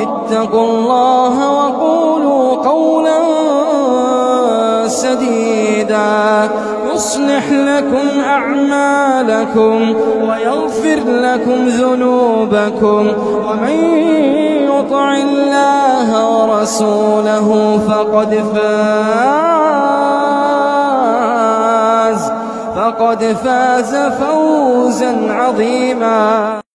واتقوا الله وقولوا قولا سديدا يصلح لكم أعمالكم ويغفر لكم ذنوبكم ومن يطع الله ورسوله فقد فاز فوزا عظيما.